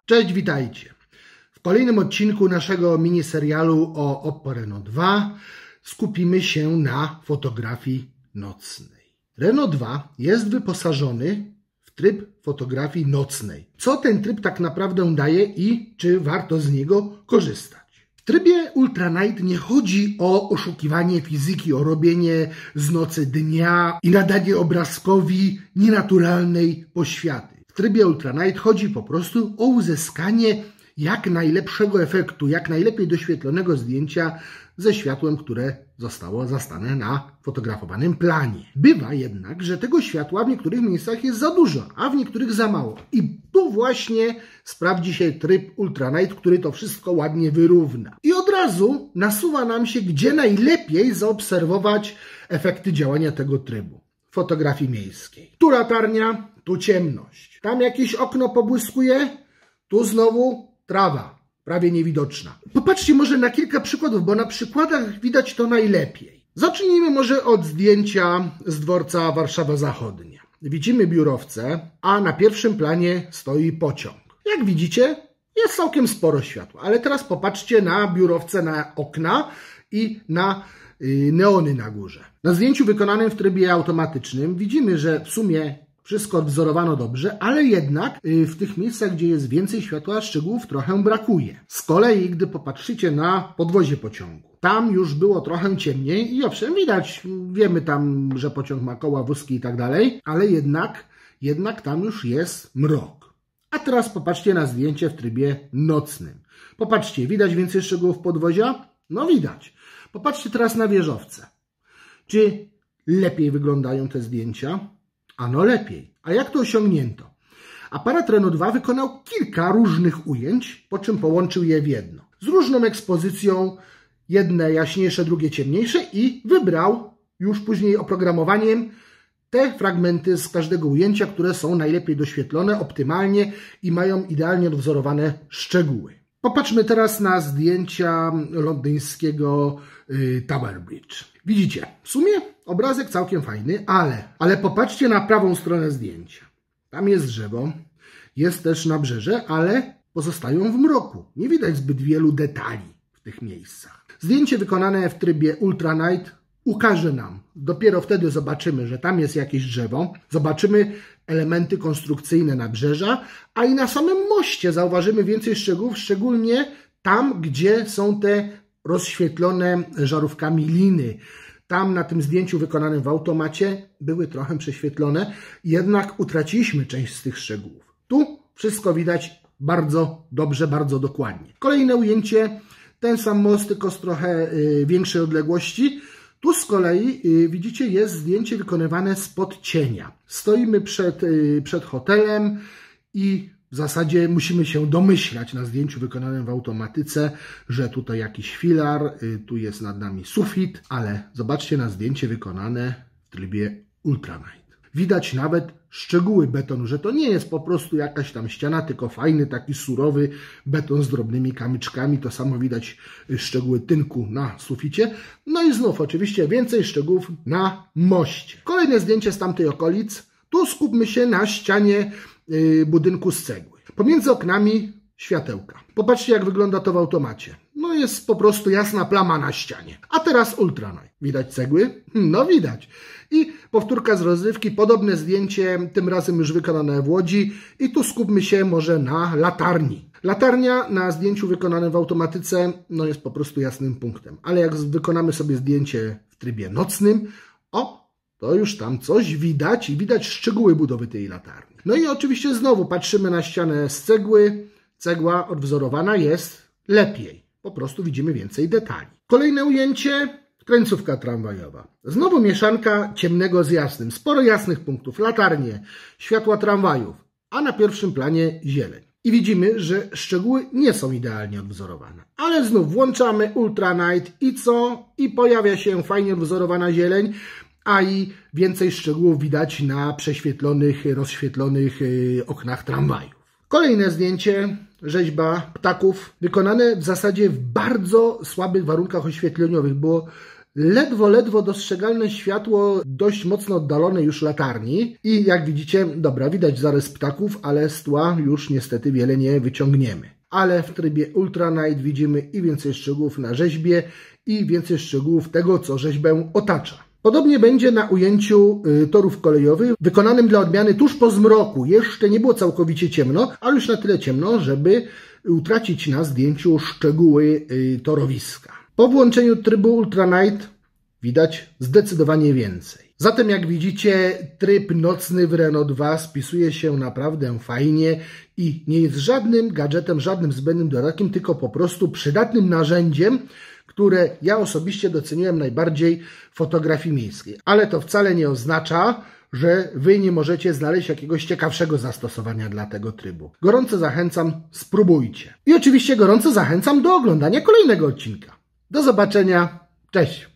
Cześć, witajcie. W kolejnym odcinku naszego miniserialu o Oppo Reno 2 skupimy się na fotografii nocnej. Reno 2 jest wyposażony w tryb fotografii nocnej. Co ten tryb tak naprawdę daje i czy warto z niego korzystać? W trybie Ultra Night nie chodzi o oszukiwanie fizyki, o robienie z nocy dnia i nadanie obrazkowi nienaturalnej poświaty. W trybie Ultra Night chodzi po prostu o uzyskanie jak najlepszego efektu, jak najlepiej doświetlonego zdjęcia ze światłem, które zostało zastane na fotografowanym planie. Bywa jednak, że tego światła w niektórych miejscach jest za dużo, a w niektórych za mało. I tu właśnie sprawdzi się tryb Ultra Night, który to wszystko ładnie wyrówna. I od razu nasuwa nam się, gdzie najlepiej zaobserwować efekty działania tego trybu. Fotografii miejskiej. Tu latarnia, tu ciemność. Tam jakieś okno pobłyskuje, tu znowu trawa, prawie niewidoczna. Popatrzcie może na kilka przykładów, bo na przykładach widać to najlepiej. Zacznijmy może od zdjęcia z dworca Warszawa Zachodnia. Widzimy biurowce, a na pierwszym planie stoi pociąg. Jak widzicie, jest całkiem sporo światła, ale teraz popatrzcie na biurowce, na okna i na neony na górze. Na zdjęciu wykonanym w trybie automatycznym widzimy, że w sumie wszystko odwzorowano dobrze, ale jednak w tych miejscach, gdzie jest więcej światła, szczegółów trochę brakuje. Z kolei, gdy popatrzycie na podwozie pociągu, tam już było trochę ciemniej i owszem, widać, wiemy tam, że pociąg ma koła, wózki i tak dalej, ale jednak tam już jest mrok. A teraz popatrzcie na zdjęcie w trybie nocnym. Popatrzcie, widać więcej szczegółów podwozia? No widać. Popatrzcie teraz na wieżowce. Czy lepiej wyglądają te zdjęcia? Ano lepiej. A jak to osiągnięto? Aparat Reno 2 wykonał kilka różnych ujęć, po czym połączył je w jedno. Z różną ekspozycją, jedne jaśniejsze, drugie ciemniejsze i wybrał już później oprogramowaniem te fragmenty z każdego ujęcia, które są najlepiej doświetlone, optymalnie i mają idealnie odwzorowane szczegóły. Popatrzmy teraz na zdjęcia londyńskiego Tower Bridge. Widzicie, w sumie obrazek całkiem fajny, ale popatrzcie na prawą stronę zdjęcia. Tam jest drzewo, jest też nabrzeże, ale pozostają w mroku. Nie widać zbyt wielu detali w tych miejscach. Zdjęcie wykonane w trybie Ultra Night ukaże nam. Dopiero wtedy zobaczymy, że tam jest jakieś drzewo, zobaczymy elementy konstrukcyjne nabrzeża, a i na samym moście zauważymy więcej szczegółów, szczególnie tam, gdzie są te rozświetlone żarówkami liny. Tam na tym zdjęciu wykonanym w automacie były trochę prześwietlone, jednak utraciliśmy część z tych szczegółów. Tu wszystko widać bardzo dobrze, bardzo dokładnie. Kolejne ujęcie, ten sam most, tylko z trochę większej odległości. Tu z kolei, widzicie, jest zdjęcie wykonywane spod cienia. Stoimy przed hotelem i w zasadzie musimy się domyślać na zdjęciu wykonanym w automatyce, że tutaj jakiś filar, tu jest nad nami sufit, ale zobaczcie na zdjęcie wykonane w trybie Ultra Night. Widać nawet szczegóły betonu, że to nie jest po prostu jakaś tam ściana, tylko fajny, taki surowy beton z drobnymi kamyczkami. To samo widać szczegóły tynku na suficie. No i znów oczywiście więcej szczegółów na moście. Kolejne zdjęcie z tamtej okolic. Tu skupmy się na ścianie budynku z cegły. Pomiędzy oknami światełka. Popatrzcie, jak wygląda to w automacie. No jest po prostu jasna plama na ścianie. A teraz Ultra Night. Widać cegły? No widać. I powtórka z rozrywki, podobne zdjęcie, tym razem już wykonane w Łodzi. I tu skupmy się może na latarni. Latarnia na zdjęciu wykonanym w automatyce no jest po prostu jasnym punktem. Ale jak wykonamy sobie zdjęcie w trybie nocnym, to już tam coś widać i widać szczegóły budowy tej latarni. No i oczywiście znowu patrzymy na ścianę z cegły. Cegła odwzorowana jest lepiej. Po prostu widzimy więcej detali. Kolejne ujęcie, krańcówka tramwajowa. Znowu mieszanka ciemnego z jasnym. Sporo jasnych punktów, latarnie, światła tramwajów, a na pierwszym planie zieleń. I widzimy, że szczegóły nie są idealnie odwzorowane. Ale znów włączamy Ultra Night i co? I pojawia się fajnie odwzorowana zieleń, a i więcej szczegółów widać na prześwietlonych, rozświetlonych oknach tramwajów. Kolejne zdjęcie, rzeźba ptaków, wykonane w zasadzie w bardzo słabych warunkach oświetleniowych, bo ledwo dostrzegalne światło dość mocno oddalone już latarni i jak widzicie, dobra, widać zarys ptaków, ale z tła już niestety wiele nie wyciągniemy. Ale w trybie Ultra Night widzimy i więcej szczegółów na rzeźbie i więcej szczegółów tego, co rzeźbę otacza. Podobnie będzie na ujęciu torów kolejowych, wykonanym dla odmiany tuż po zmroku. Jeszcze nie było całkowicie ciemno, ale już na tyle ciemno, żeby utracić na zdjęciu szczegóły torowiska. Po włączeniu trybu Ultra Night widać zdecydowanie więcej. Zatem jak widzicie, tryb nocny w Renault 2 spisuje się naprawdę fajnie i nie jest żadnym gadżetem, żadnym zbędnym dodatkiem, tylko po prostu przydatnym narzędziem, które ja osobiście doceniłem najbardziej w fotografii miejskiej. Ale to wcale nie oznacza, że Wy nie możecie znaleźć jakiegoś ciekawszego zastosowania dla tego trybu. Gorąco zachęcam, spróbujcie. I oczywiście gorąco zachęcam do oglądania kolejnego odcinka. Do zobaczenia, cześć!